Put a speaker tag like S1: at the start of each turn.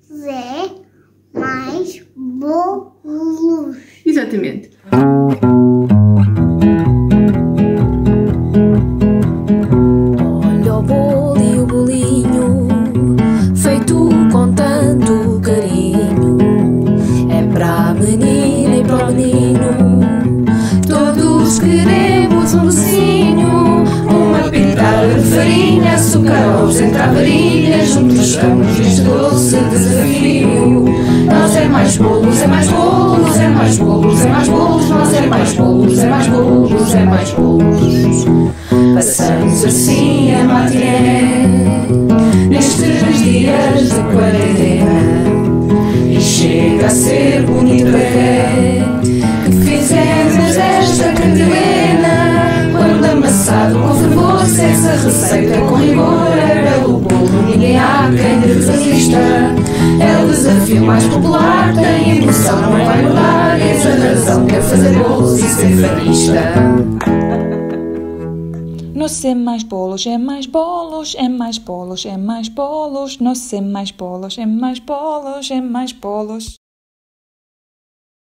S1: Zé mais bolos.
S2: Exatamente.
S3: Olha o bolo e o bolinho, feito com tanto carinho. É para a menina e para o menino, todos queremos um docinho. Uma pitada de farinha, açúcar, ovos entre a varinha. Juntos estamos neste doce desafio. Nós é mais bolos, é mais bolos, é mais bolos, é mais bolos. Nós é mais bolos, é mais bolos, é mais bolos. Passamos assim a matiné nestes dias de quarentena. E chega a ser bonito até que fizemos esta cantilena. Quando amassado com fervor, segue a receita com rigor. É belo bolo, ninguém há quem lhe resista. É o desafio mais popular, tem emoção, não vai mudar. Eis a razão de fazer bolos e ser fadista.
S4: Nós é mais bolos, é mais bolos, é mais bolos, é mais bolos. Nós é mais bolos, é mais bolos, é mais bolos.